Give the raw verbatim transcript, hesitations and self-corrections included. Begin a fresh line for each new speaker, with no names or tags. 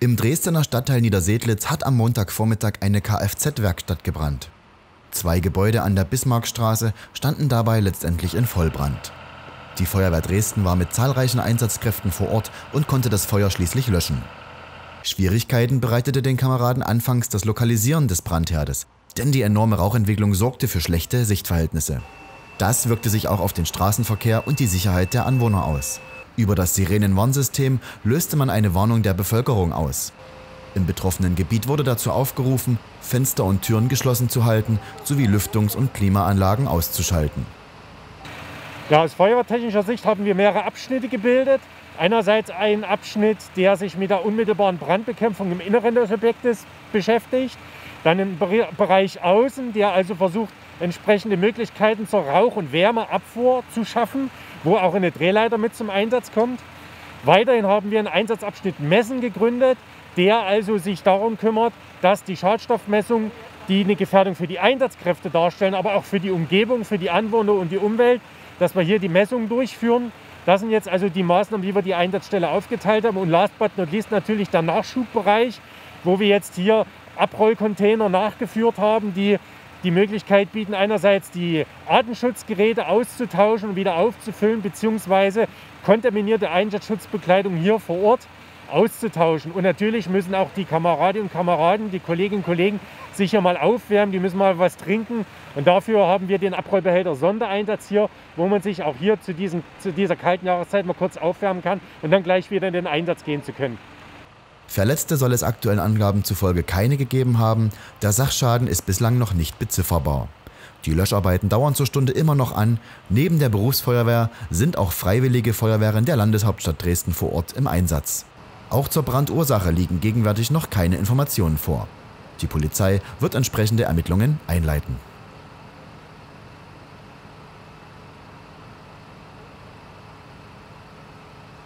Im Dresdner Stadtteil Niedersedlitz hat am Montagvormittag eine Kfz-Werkstatt gebrannt. Zwei Gebäude an der Bismarckstraße standen dabei letztendlich in Vollbrand. Die Feuerwehr Dresden war mit zahlreichen Einsatzkräften vor Ort und konnte das Feuer schließlich löschen. Schwierigkeiten bereitete den Kameraden anfangs das Lokalisieren des Brandherdes, denn die enorme Rauchentwicklung sorgte für schlechte Sichtverhältnisse. Das wirkte sich auch auf den Straßenverkehr und die Sicherheit der Anwohner aus. Über das Sirenenwarnsystem löste man eine Warnung der Bevölkerung aus. Im betroffenen Gebiet wurde dazu aufgerufen, Fenster und Türen geschlossen zu halten sowie Lüftungs- und Klimaanlagen auszuschalten.
Ja, aus feuerwehrtechnischer Sicht haben wir mehrere Abschnitte gebildet. Einerseits ein Abschnitt, der sich mit der unmittelbaren Brandbekämpfung im Inneren des Objektes beschäftigt. Dann ein Bereich außen, der also versucht, entsprechende Möglichkeiten zur Rauch- und Wärmeabfuhr zu schaffen, wo auch eine Drehleiter mit zum Einsatz kommt. Weiterhin haben wir einen Einsatzabschnitt Messen gegründet, der also sich darum kümmert, dass die Schadstoffmessungen, die eine Gefährdung für die Einsatzkräfte darstellen, aber auch für die Umgebung, für die Anwohner und die Umwelt, dass wir hier die Messungen durchführen. Das sind jetzt also die Maßnahmen, wie wir die Einsatzstelle aufgeteilt haben. Und last but not least natürlich der Nachschubbereich, wo wir jetzt hier Abrollcontainer nachgeführt haben, die die Möglichkeit bieten, einerseits die Atemschutzgeräte auszutauschen und wieder aufzufüllen, beziehungsweise kontaminierte Einsatzschutzbekleidung hier vor Ort auszutauschen. Und natürlich müssen auch die Kameradinnen und Kameraden, die Kolleginnen und Kollegen sich hier mal aufwärmen, die müssen mal was trinken. Und dafür haben wir den Abrollbehälter Sondereinsatz hier, wo man sich auch hier zu, diesen, zu dieser kalten Jahreszeit mal kurz aufwärmen kann und dann gleich wieder in den Einsatz gehen zu können.
Verletzte soll es aktuellen Angaben zufolge keine gegeben haben, der Sachschaden ist bislang noch nicht bezifferbar. Die Löscharbeiten dauern zur Stunde immer noch an, neben der Berufsfeuerwehr sind auch freiwillige Feuerwehren der Landeshauptstadt Dresden vor Ort im Einsatz. Auch zur Brandursache liegen gegenwärtig noch keine Informationen vor. Die Polizei wird entsprechende Ermittlungen einleiten.